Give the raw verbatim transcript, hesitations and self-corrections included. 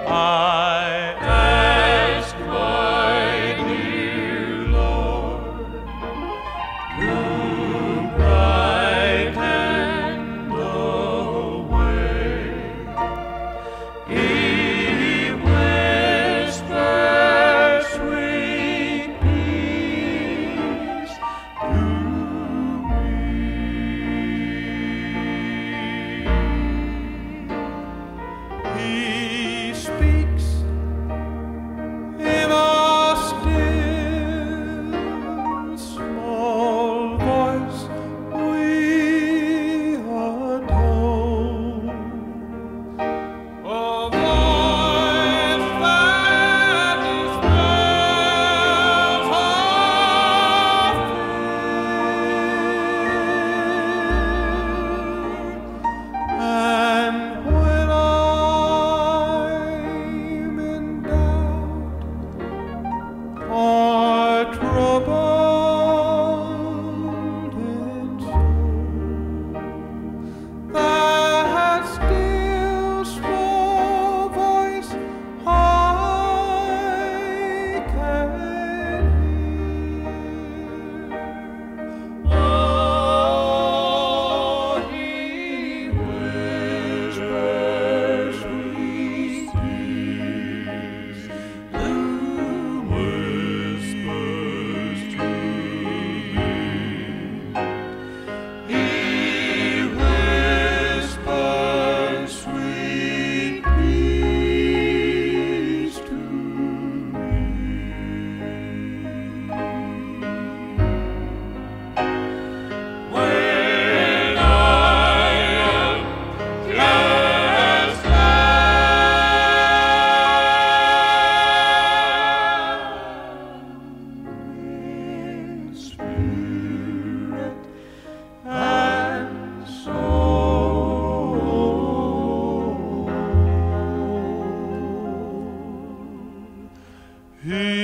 I ask my dear Lord to brighten the way. He whispers sweet peace to me. He speaks in a still small voice we adore, a voice that dispels our fear. And when I'm in doubt or troubled in soul, that still small voice I can hear. Oh, he whispers sweet peace, who whispers to me. He whispers sweet peace to me. When I am cast down in spirit and soul, He